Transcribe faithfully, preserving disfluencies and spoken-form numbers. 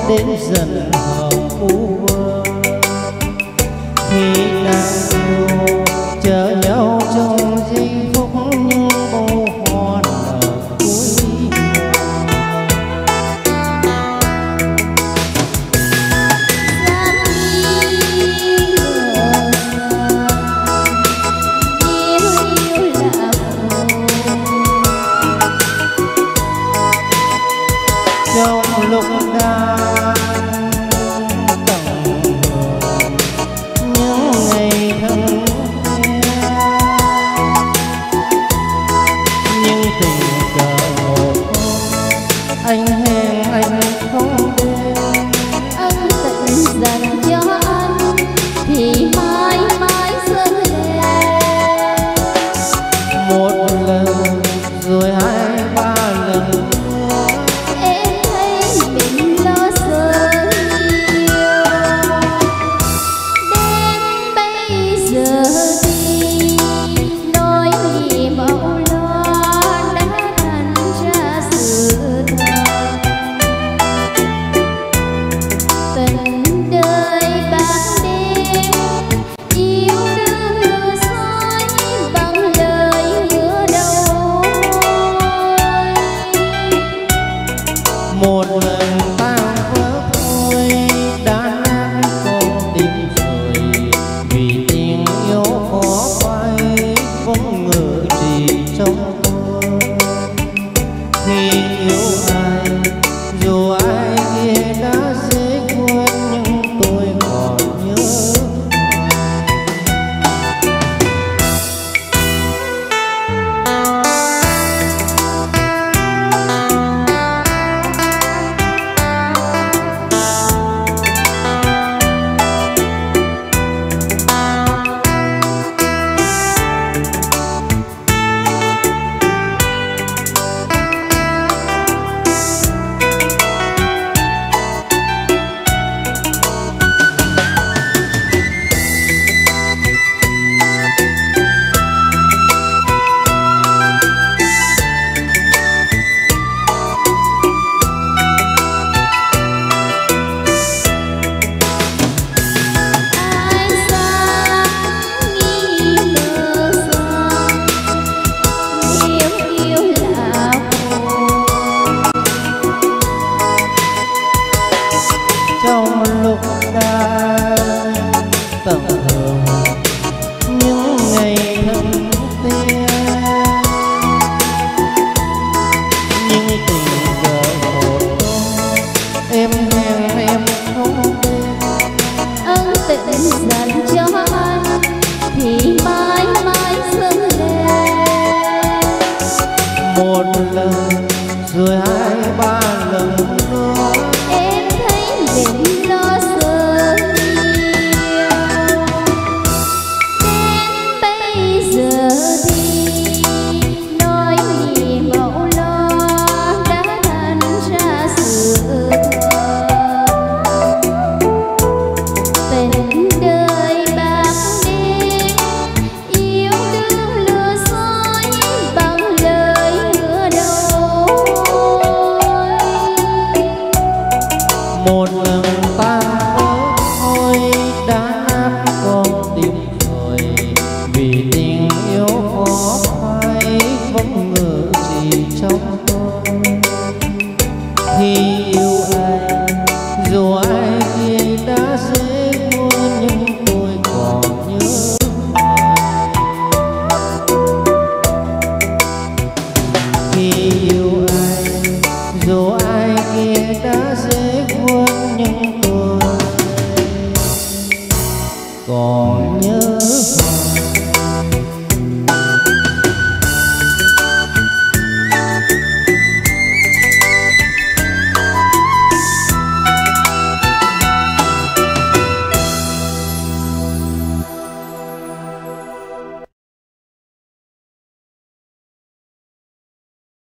đến dần hợp u vơ. Khi đang yêu chờ nhau trong giây phút những bông hoa nở cuối trong lúc đang tận hưởng những ngày thân quen, nhưng tình cờ một hôm anh hẹn anh không đến. Ân tình dành cho anh thì mãi mãi dâng lên. Một lần rồi hai ba lần nữa Em thấy mình lo sợ nhiều. Đến bây giờ thì nỗi niềm âu lo đã thành ra sự thật. Tình đời ban đêm yêu đương lừa dối bằng lời hứa đầu môi. một lần tan vỡ thôi đã nát con tim rồi, vì tình yêu khó phai không ngờ chỉ trong tôi. Khi yêu ai dù ai kia đã dễ quên nhưng tôi còn nhớ. Trong lúc đang tận hưởng những ngày thân thiết, nhưng tình cờ một hôm em hẹn em không đến. Ân tình dành cho anh thì mãi mãi dâng lên. Một lần rồi hai ba lần nữa Em thấy mình lo sợ nhiều. Đến bây giờ thì nỗi niềm âu lo đã thành ra sự thật. Tình đời ban đêm yêu đương lừa dối bằng lời hứa đầu môi. một lần tan vỡ thôi đã nát con tim rồi, vì tình yêu khó phai không ngờ gì trong tôi. Khi yêu ai dù ai kia đã dễ quên nhưng tôi còn nhớ hoài. Khi yêu ai dù ai kia đã dễ quên nhưng tôi còn